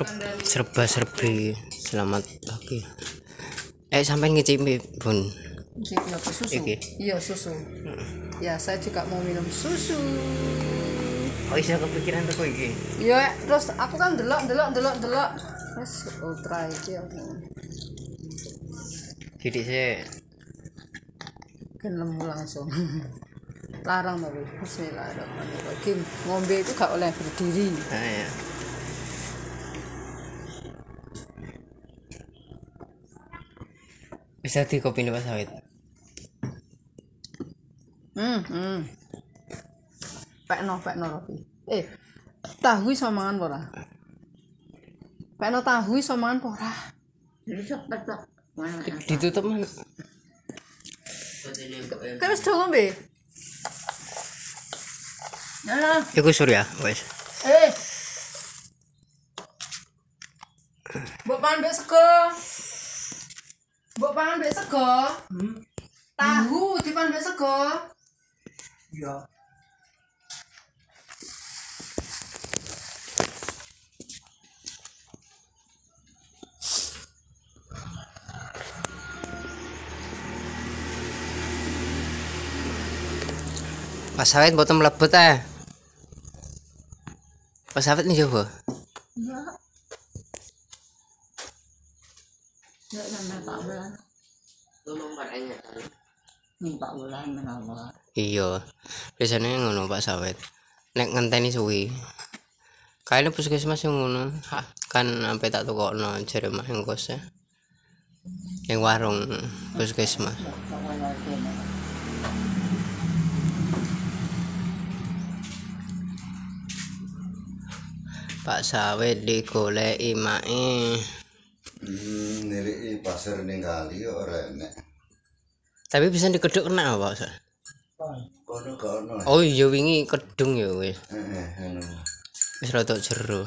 serba-serbi. Selamat pagi. Sampai ngicipi Bun. Ngicipi apa, susu? Iki. Iya, susu. Ya, saya juga mau minum susu. Oh, iya kepikiran tuh iki. Iya, terus aku kan delok. Terus ultra iki ya. Didik sih. Gelem langsung. Larang tapi bismillahirrahmanirrahim. Ngombe itu gak oleh berdiri. Nah, ya. Bisa di kopi nih Pak Sawit. Pekno Rofi. Tahu iso mangan apa ora? Pekno tahu iso mangan apa ora? Ditutup mana? Kan wis do ngombe. Nah, Iku surya, wes. Mbok pangan mbek sego. Tahu dipan mbek sego. Iya. Pak Sawit boten mlebet Pak Sawit nih coba. Ya nama Pak Wulan. Ngomong padanya kali. Nih Pak Wulan menawa. Iya. Biasanya ngono Pak Sawit. Nek ngenteni suwi. Kayaknya puskesmas yang ngono. Kan sampai tak tukokno jare mah yang kos ya. Yang warung puskesmas. Pak Sawit digoleki mae. Nilai pasar ning kali ora enek. Tapi bisa dikeduk kena apa, Pak? Kono gak ono. Oh iya wingi kedung ya wis. Ngono. Wis rada jero.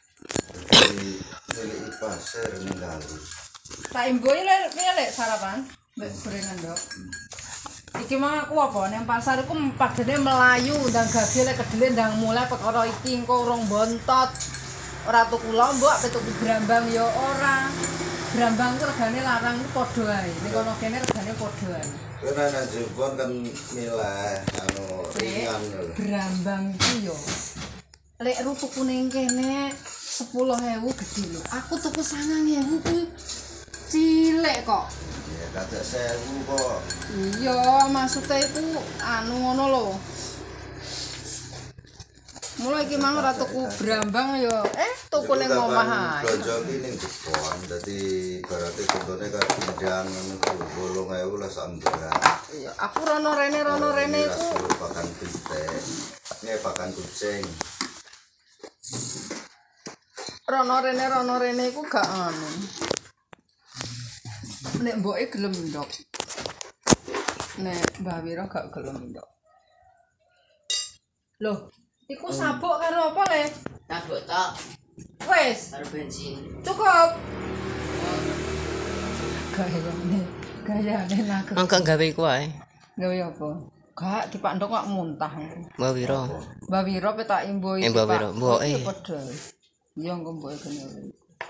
Nilai pasar ning kali. Tak imboi lek sarapan mbek gorengan ndok. Iki mah aku apa nang pasar iku padane melayu ndang gage lek kedele ndang mulai perkara iki engko urung bontot. Ora tuku lombok ape tuku brambang ya ora. Brambang ku regane larang ku padha ae. Nek kono kene regane padha ae. Kena nang Jepun kan milih ringan lho. Brambang ku yo. Lek ru tuku ning kene 10.000 gede lho. Aku tuku 9.000 ku cilik kok. Ya kata 1000 kok. Iya, maksudnya itu ngono lho. Mulai iki mang ora tuku brambang ya. Tuku ning omah ae. Belanja iki ning Jepun. Dadi berarti contone karo pindang ngono ku 8.000 lah sandra. Iya, aku rono rene iku pakan pitik. Ini pakan kucing. rono rene iku gak anu. Nek mboke gelem ndok. Nek Mbah Wira gak gelem ndok. Loh, iku sabuk karo apa le? Sabuk tok. Wes, Karo bensin. cukup. Gayane nak. Mangka gawe iku ae. Gawe apa? Gak dipak ndok kok muntah. Mbak Wiro. Mbah Wira pe tak imboi. Mbah Wira, mboke. Padha. Iya engko mboke kene.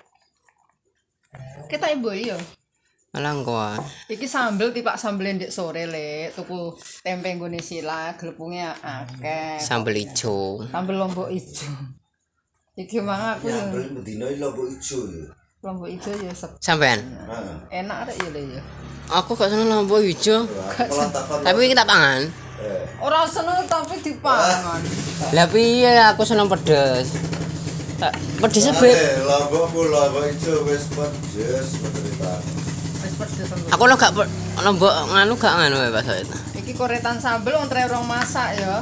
Kita imboi ya. Alangko ae. Iki sambel tipak sambel ndek sore le, tuku tempe nggone Sila, glepunge akeh. Sambel ijo. Sambel lombok ijo. Iki mang aku Ya beli medina lombok ijo ya. lombok ijo ya Sampean? enak rek ya le ya. Aku gak seneng lombok ijo. Tapi kita pangan. Ora seneng tapi dipangan. Lah piye aku seneng pedes. Pedesnya Lombok ijo wis pedes menderita. Wis pedes. Aku lo gak lombok nganu gak nganu ya Pak Sawit. Iki koretan sambel wong tre rong masak ya.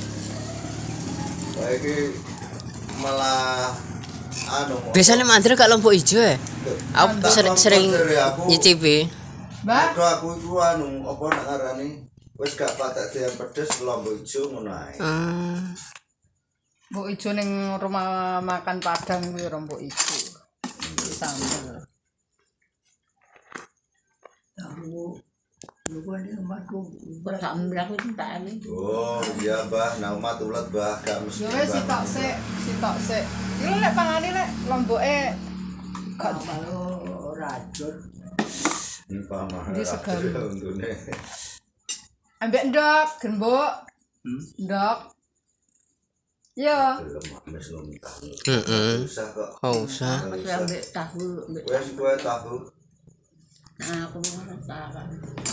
Lah iki malah Biasanya mandiri gak lombok ijo ya. Aku sering nyicipi. Mbak, aku iku apa nak ngarani wis gak patek dian pedes lombok ijo ngono ae. mbok ijo ning rumah makan Padang kuwi rombok ijo. Sambel. Oh iya Mbah, nah umat ulat Mbah gak mesti. Yo wis sitok sik. Iki lek pangane lek lomboke gak Ini pamah. Di segar. Untune. ambek ndok, gembok. Ndok. Yo. Lemak mes lontah. Heeh. Usah kok. Oh, usah. Ambil tahu, ambil Wes kowe tahu. nah aku mau masakan.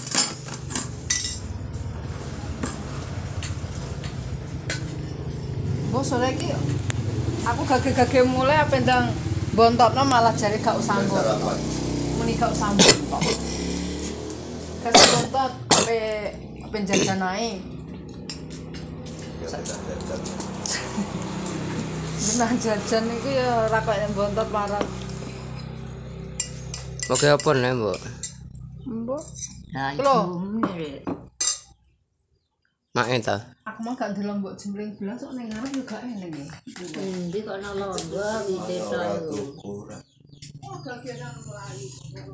Bos sore iki aku gage-gage mulai apa ndang bontotno malah jare gak usah Wes mbok. sarapan. Muni gak usah mbok. Kasih bontot ape jajan ae. Benah jajan iku ya ora kok bontot marang. Oke apa nih, Mbok? Mbok. Nah, Loh. ini Mak ta. Aku mah gak ndelok mbok jembling belas kok ning ngarep yo gak eneng ya. Endi kok ana lomba di desa Ora itu. tuku. Oh, gagean melayu.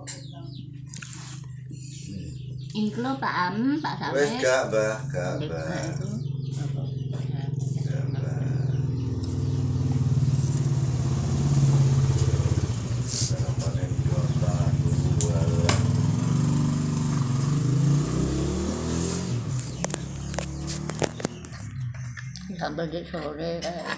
Inklo Pak Pak Sampe. Wes gak Mbah, gak Dek, Mbah. itu apa? Gak, Mbah. Sarapan yang diotak, bualan. Sampai di sore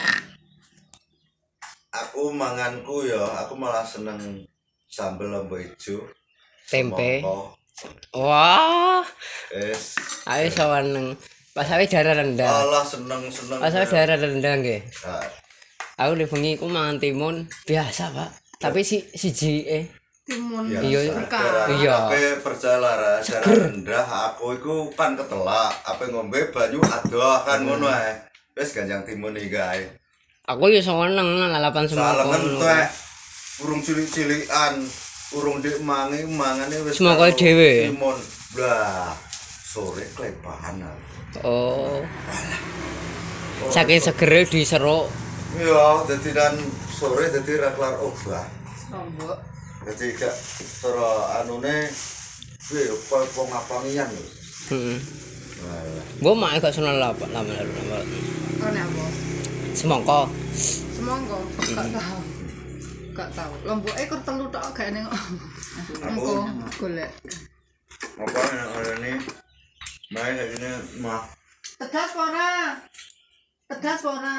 Aku manganku ya, aku malah seneng sambel lombok ijo. Tempe. Semangka. Wah, Wes. ayo sawaneng. Pas awe darah rendah. Allah seneng. Pas awe darah rendah nggih. Nah, Aku di bengi ku mangan timun biasa, Pak. Tapi siji Timun. ya, Iya, iya. Tapi perjalanan darah rendah aku iku kan ketelak, apa ngombe banyu adoh kan ngono ae. Wis ganjang timun iki gae. aku ya seneng lalapan semangka. Salengen teh urung cilik-cilikan, urung dik mangane wis Semangka karo dhewe? Timun. Lah, sore klepahan. Oh. Saking segere diseruk. Iya, dadi dan sore dadi ra kelar obah. Mbok. Dadi gak cara anune kuwi apa ngapangian lho. Heeh. Nah, Mbok mak gak seneng lama. Ana apa? Semangka. Semangka gak tahu. Gak tahu. Lomboke kur telu tok gak eneng. Engko golek. apa yang ada nih? Main ini mah. Tegas apa ora? Tegas apa ora?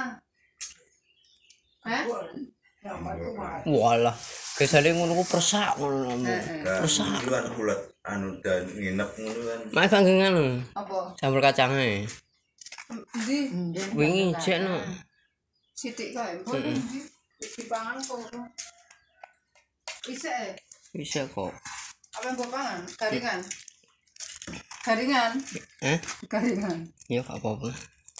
Walah, kesane ngono ku persak ngono lho. Rusak. Kan kulit anu dan nginep ngono kan. Mak gak ngono. Apa? Sambel kacange. Ndi? Wingi jek no. Sithik kae. Mbok ndi? Dipangan kok. Isek. Bisa kok. Apa yang mbok pangan? Garingan. Garingan. Garingan. Ya gak apa-apa.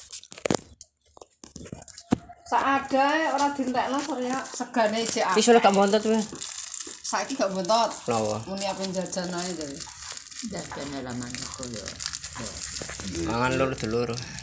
Saadae ora dintekno Surya segane isih Wis ora gak bontot weh. Saiki gak bontot. Lawa. Muni apa jajan ae jadi. jajan laman aku ya. Mangan lur dulur.